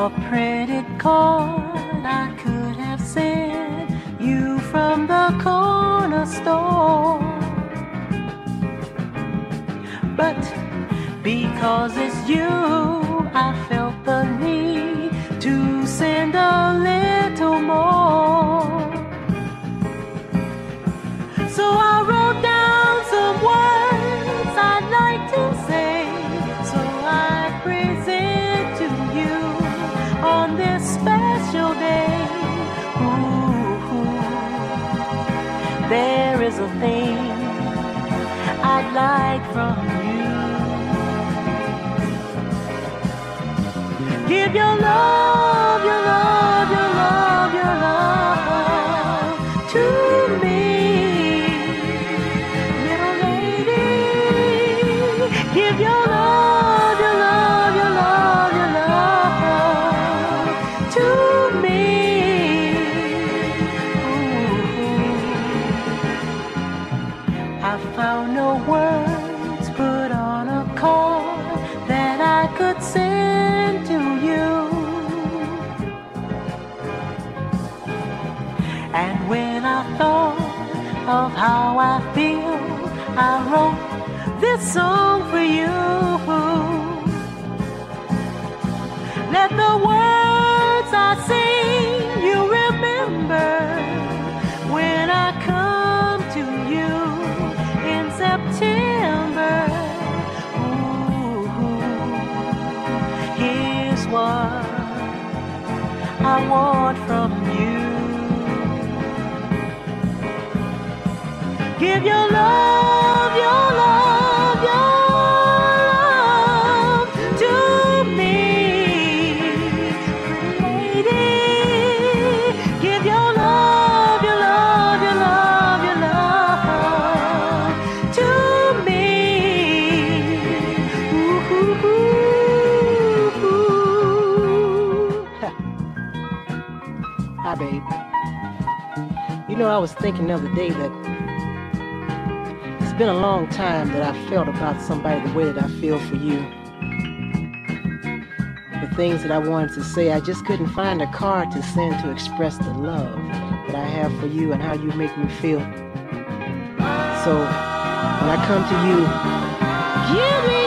a printed card I could have sent you from the corner store. But because it's you, I felt the need to send a little more. So I wrote down some words I'd like to say, so I present to you on this special day. Ooh, there is a thing I'd like from you. Give your love, your love, your love, your love to me, little lady. Give your love, your love, your love, your love to me. Ooh. I found no words put on a card that I could send to you. And when I thought of how I feel, I wrote this song for you. Let the words I sing you remember when I come to you in September. Ooh, here's what I want from you. Give your love, your love, your love to me, pretty lady. Give your love, your love, your love, your love to me. Ooh, ooh, ooh, ooh. Hi, babe. You know, I was thinking the other day that it's been a long time that I felt about somebody the way that I feel for you. The things that I wanted to say, I just couldn't find a card to send to express the love that I have for you and how you make me feel. So when I come to you, give me